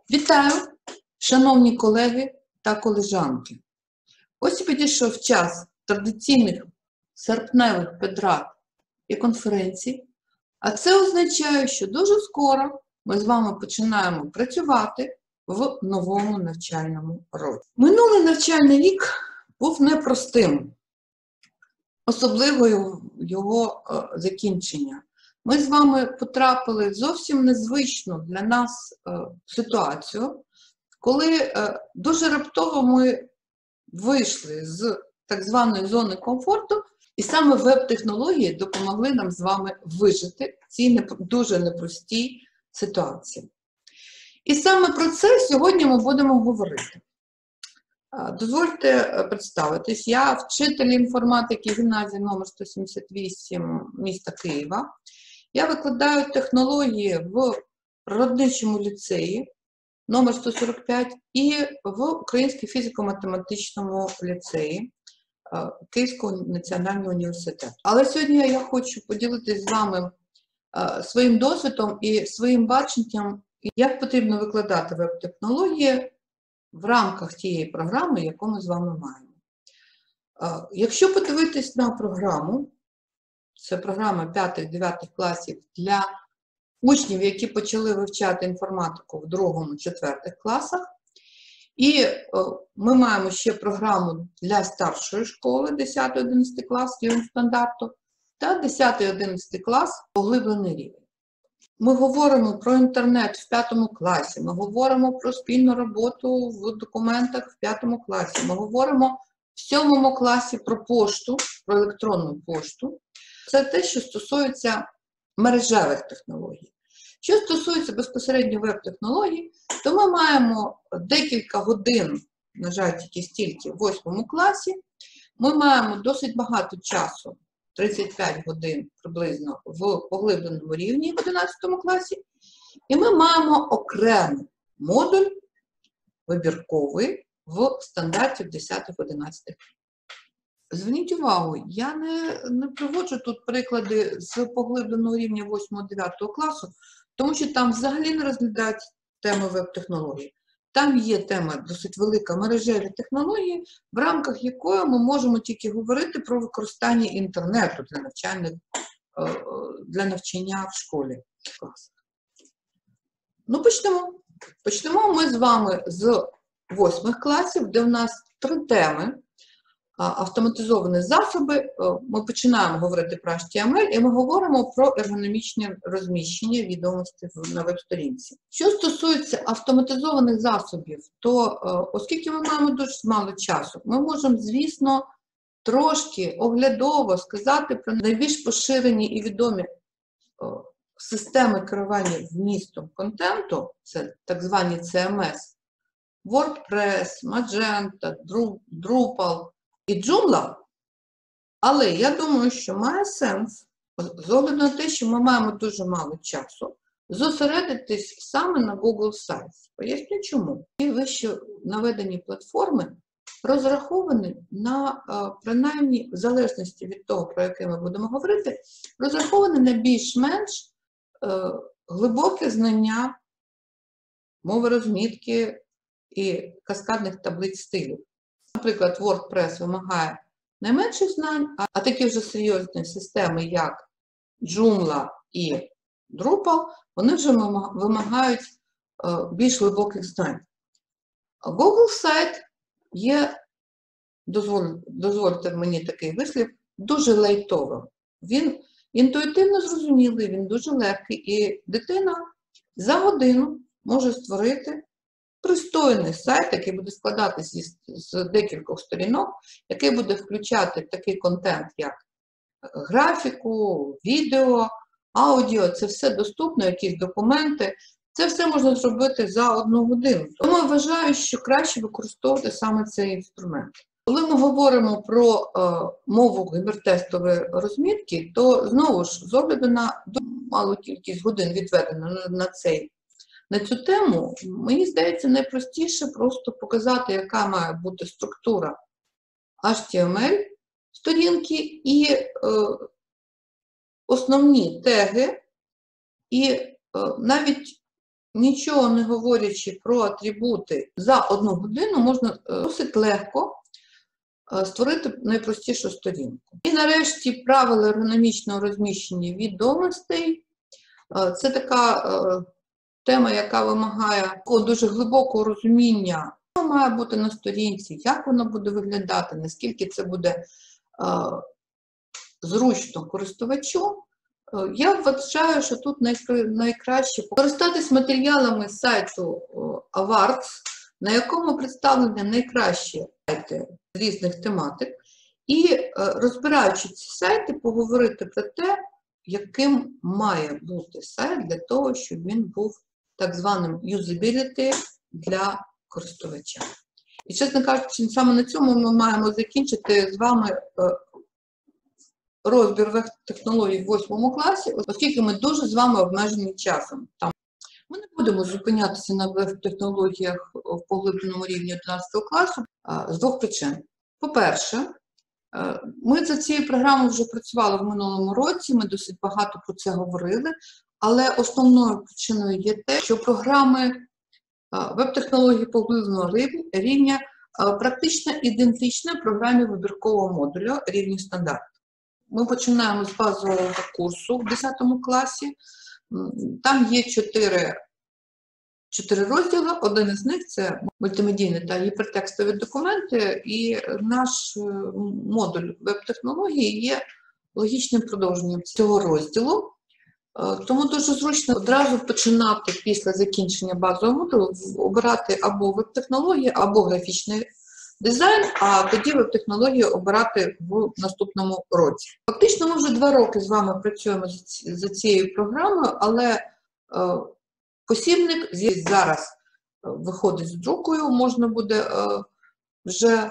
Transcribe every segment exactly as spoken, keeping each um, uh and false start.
Вітаю, шановні колеги та колежанки. Ось і підійшов час традиційних серпневих педрат і конференцій, а це означає, що дуже скоро ми з вами починаємо працювати в новому навчальному році. Минулий навчальний рік був непростим, особливо його закінчення. Ми з вами потрапили в зовсім незвичну для нас ситуацію, коли дуже раптово ми вийшли з так званої зони комфорту, і саме веб-технології допомогли нам з вами вижити в цій дуже непростій ситуації. І саме про це сьогодні ми будемо говорити. Дозвольте представитись, я вчитель інформатики гімназії номер сто сімдесят вісім міста Києва. Я викладаю технології в природничому ліцеї номер сто сорок п'ять і в Українському фізико-математичному ліцеї Київського національного університету. Але сьогодні я хочу поділитися з вами своїм досвідом і своїм баченням, як потрібно викладати веб-технології в рамках тієї програми, яку ми з вами маємо. Якщо подивитись на програму, це програма п'ятих-дев'ятих класів для учнів, які почали вивчати інформатику в другому-четвертих класах. І ми маємо ще програму для старшої школи, десятий-одинадцятий клас, рівень стандарту, та десятий-одинадцятий клас, поглиблений рівень. Ми говоримо про інтернет в п'ятому класі, ми говоримо про спільну роботу в документах в п'ятому класі, ми говоримо в сьомому класі про пошту, про електронну пошту. Це те, що стосується мережевих технологій. Що стосується безпосередньо веб-технологій, то ми маємо декілька годин, на жаль, тільки стільки, в восьмому класі. Ми маємо досить багато часу, тридцять п'ять годин приблизно, в поглибленому рівні в одинадцятому класі. І ми маємо окремий модуль вибірковий в стандарті в десятих-одинадцятих. Зверніть увагу, я не, не приводжу тут приклади з поглибленого рівня восьмого-дев'ятого класу, тому що там взагалі не розглядають теми веб-технологій. Там є тема досить велика мережеві технології, в рамках якої ми можемо тільки говорити про використання інтернету для навчання, для навчання в школі. Ну, почнемо. Почнемо ми з вами з восьмих класів, де в нас три теми. Автоматизовані засоби, ми починаємо говорити про ейч ті ем ель, і ми говоримо про ергономічне розміщення відомостей на веб-сторінці. Що стосується автоматизованих засобів, то оскільки ми маємо дуже мало часу, ми можемо, звісно, трошки оглядово сказати про найбільш поширені і відомі системи керування вмістом контенту, це так звані сі ем ес, WordPress, Magento, Drupal і Joomla, але я думаю, що має сенс, з огляду на те, що ми маємо дуже мало часу, зосередитись саме на Google Sites. Поясню чому. І вище наведені платформи розраховані на, принаймні, в залежності від того, про яке ми будемо говорити, розраховані на більш-менш глибоке знання мови розмітки і каскадних таблиць стилів. Наприклад, WordPress вимагає найменших знань, а такі вже серйозні системи, як Joomla і Drupal, вони вже вимагають більш глибоких знань. Google сайт є, дозволь, дозвольте мені такий вислів, дуже лайтовим. Він інтуїтивно зрозумілий, він дуже легкий, і дитина за годину може створити пристойний сайт, який буде складатися з, з декількох сторінок, який буде включати такий контент, як графіку, відео, аудіо, це все доступно, якісь документи. Це все можна зробити за одну годину. Тому я вважаю, що краще використовувати саме цей інструмент. Коли ми говоримо про е, мову гіпертекстової розмітки, то знову ж, з огляду на малу кількість годин відведено на, на цей На цю тему, мені здається, найпростіше просто показати, яка має бути структура ейч ті ем ель сторінки і е, основні теги, і е, навіть нічого не говорячи про атрибути, за одну годину можна досить легко створити найпростішу сторінку. І нарешті правила ергономічного розміщення відомостей. Це така тема, яка вимагає такого дуже глибокого розуміння, що має бути на сторінці, як воно буде виглядати, наскільки це буде зручно користувачу. Я вважаю, що тут найкраще користатись матеріалами сайту Awards, на якому представлені найкращі сайти з різних тематик, і, розбираючи ці сайти, поговорити про те, яким має бути сайт для того, щоб він був так званим юзабіліті для користувача. І, чесно кажучи, саме на цьому ми маємо закінчити з вами розбір веб-технологій в восьмому класі, оскільки ми дуже з вами обмежені часом. Там ми не будемо зупинятися на веб-технологіях в поглибленому рівні одинадцятого класу з двох причин. По-перше, ми за цією програмою вже працювали в минулому році, ми досить багато про це говорили, але основною причиною є те, що програми веб-технології поглибленого рівня практично ідентичні програмі вибіркового модуля рівня стандарт. Ми починаємо з базового курсу в десятому класі. Там є чотири, чотири розділи. Один із них – це мультимедійні та гіпертекстові документи. І наш модуль веб-технології є логічним продовженням цього розділу. Тому дуже зручно одразу починати після закінчення базового модулю, обирати або веб-технології, або графічний дизайн, а тоді веб-технології обирати в наступному році. Фактично, ми вже два роки з вами працюємо за цією програмою, але е, посібник зараз виходить з друкою, можна буде е, вже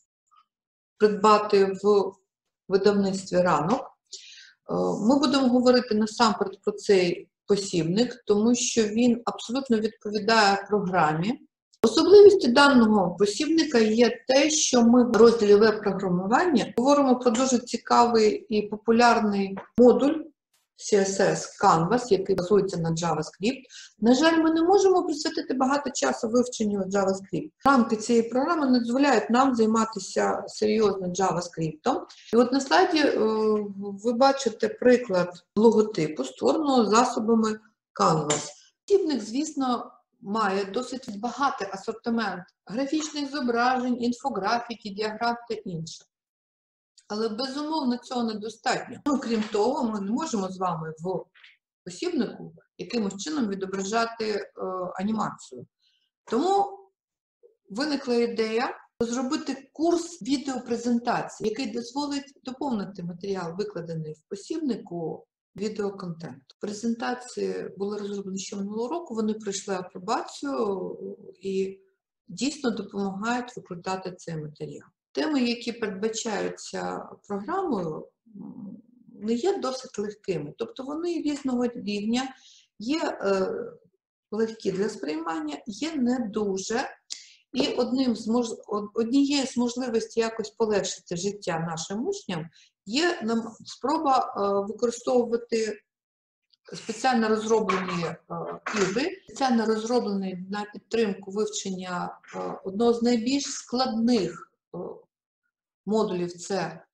придбати в видавництві «Ранок». Е, ми будемо говорити насамперед про цей посібник, тому що він абсолютно відповідає програмі. Особливістю даного посібника є те, що ми в розділі веб-програмування говоримо про дуже цікавий і популярний модуль сі ес ес Canvas, який базується на JavaScript. На жаль, ми не можемо присвятити багато часу вивченню JavaScript. Рамки цієї програми не дозволяють нам займатися серйозно JavaScript. І от на слайді ви бачите приклад логотипу, створеного засобами Canvas. Посібник, звісно, має досить багатий асортимент графічних зображень, інфографіки, діаграм та інше. Але, безумовно, цього недостатньо. Ну, крім того, ми не можемо з вами в посібнику якимось чином відображати е, анімацію. Тому виникла ідея зробити курс відеопрезентації, який дозволить доповнити матеріал, викладений в посібнику, відеоконтенту. Презентації були розроблені ще минулого року, вони пройшли апробацію і дійсно допомагають викладати цей матеріал. Теми, які передбачаються програмою, не є досить легкими, тобто вони різного рівня, є е, легкі для сприймання, є не дуже. І одним з мож... однією з можливостей якось полегшити життя нашим учням є нам спроба е, використовувати спеціально розроблені е, ігри, спеціально розроблені на підтримку вивчення е, одного з найбільш складних е, модулів – це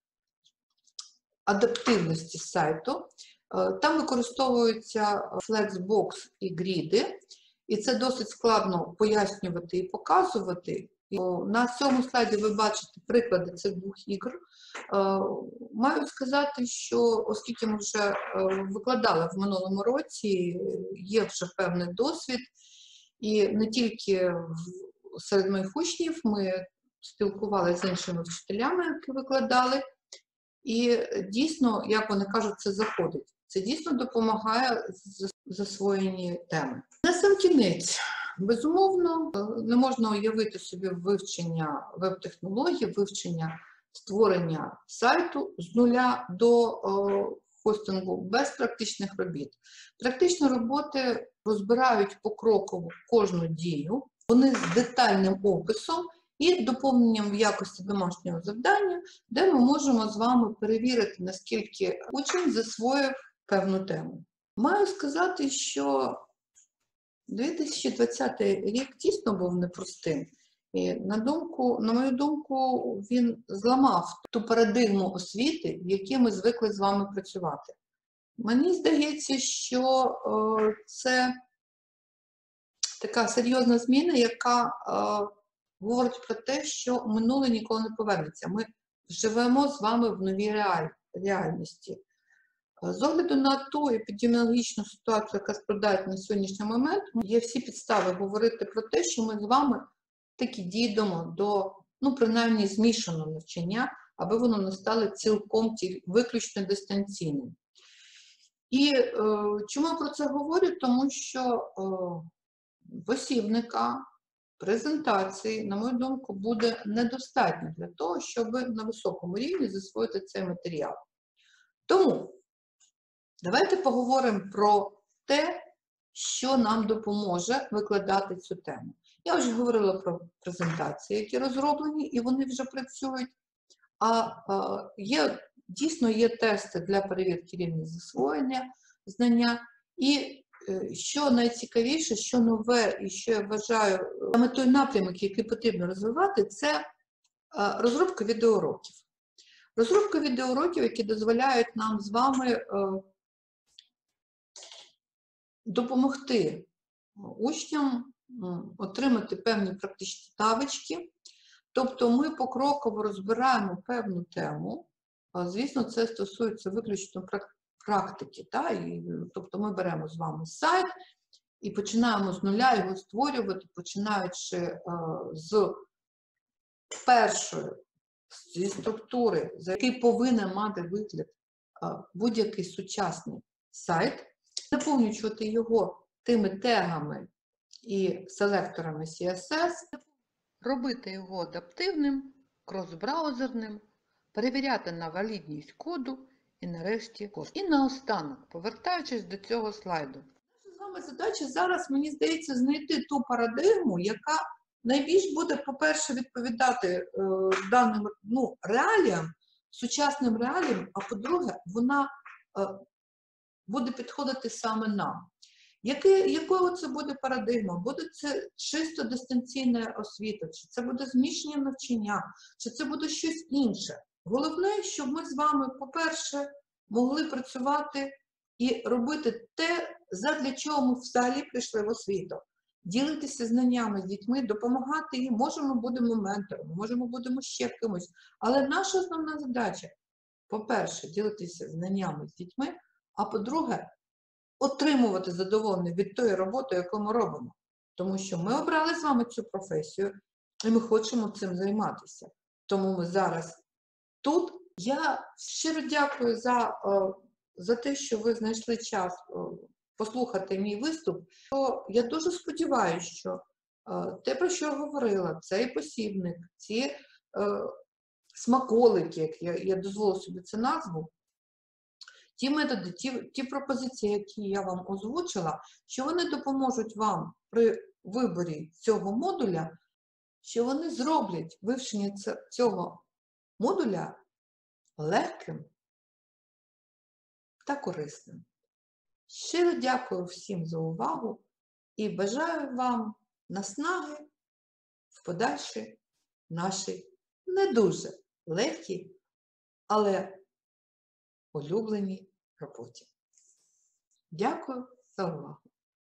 адаптивності сайту. Е, там використовуються Flexbox і гріди, і це досить складно пояснювати і показувати. На цьому слайді ви бачите приклади цих двох ігор. Маю сказати, що оскільки ми вже викладали в минулому році, є вже певний досвід, і не тільки серед моїх учнів, ми спілкувалися з іншими вчителями, які викладали, і дійсно, як вони кажуть, це заходить. Це дійсно допомагає в засвоєнні теми. На сам кінець, безумовно, не можна уявити собі вивчення веб-технологій, вивчення створення сайту з нуля до о, хостингу без практичних робіт. Практичні роботи розбирають покроково кожну дію, вони з детальним описом і доповненням в якості домашнього завдання, де ми можемо з вами перевірити, наскільки учень засвоїв певну тему. Маю сказати, що дві тисячі двадцятий рік дійсно був непростим. І на думку, на мою думку, він зламав ту парадигму освіти, в якій ми звикли з вами працювати. Мені здається, що е, це така серйозна зміна, яка е, говорить про те, що минуле ніколи не повернеться. Ми живемо з вами в новій реаль, реальності. З огляду на ту епідеміологічну ситуацію, яка складається на сьогоднішній момент, є всі підстави говорити про те, що ми з вами таки дійдемо до, ну, принаймні, змішаного навчання, аби воно не стало цілком виключно дистанційним. І е, чому я про це говорю? Тому що е, посібника, презентації, на мою думку, буде недостатньо для того, щоб на високому рівні засвоїти цей матеріал. Тому давайте поговоримо про те, що нам допоможе викладати цю тему. Я вже говорила про презентації, які розроблені, і вони вже працюють. А, а є, дійсно є тести для перевірки рівня засвоєння знання. І що найцікавіше, що нове, і що я вважаю, саме той напрямок, який потрібно розвивати, це розробка відеоуроків. Розробка відеоуроків, які дозволяють нам з вами допомогти учням отримати певні практичні навички. Тобто ми покроково розбираємо певну тему, звісно, це стосується виключно практики. Та? І, тобто ми беремо з вами сайт і починаємо з нуля його створювати, починаючи е, з першої, зі структури, за який повинен мати вигляд е, будь-який сучасний сайт, наповнювати його тими тегами і селекторами сі ес ес, робити його адаптивним, крос-браузерним, перевіряти на валідність коду і нарешті код. І наостанок, повертаючись до цього слайду. Наша з вами задача зараз, мені здається, знайти ту парадигму, яка найбільш буде, по-перше, відповідати е, даним, ну, реаліям, сучасним реаліям, а по-друге, вона е, буде підходити саме нам. Яке, якою це буде парадигма? Буде це чисто дистанційна освіта, чи це буде змішання навчання, чи це буде щось інше? Головне, щоб ми з вами, по-перше, могли працювати і робити те, задля чого ми взагалі прийшли в освіту. Ділитися знаннями з дітьми, допомагати їм. Може, ми будемо менторами, може, ми будемо ще кимось. Але наша основна задача, по-перше, ділитися знаннями з дітьми, а по-друге, отримувати задоволення від тої роботи, яку ми робимо. Тому що ми обрали з вами цю професію, і ми хочемо цим займатися. Тому ми зараз тут. Я щиро дякую за, за те, що ви знайшли час послухати мій виступ. Я дуже сподіваюся, що те, про що я говорила, цей посібник, ці смаколики, як я, я дозволю собі цю назву, ті методи, ті, ті пропозиції, які я вам озвучила, що вони допоможуть вам при виборі цього модуля, що вони зроблять вивчення цього модуля легким та корисним. Щиро дякую всім за увагу і бажаю вам наснаги в подальшій нашій не дуже легкій, але улюбленій роботі. Дякую за увагу.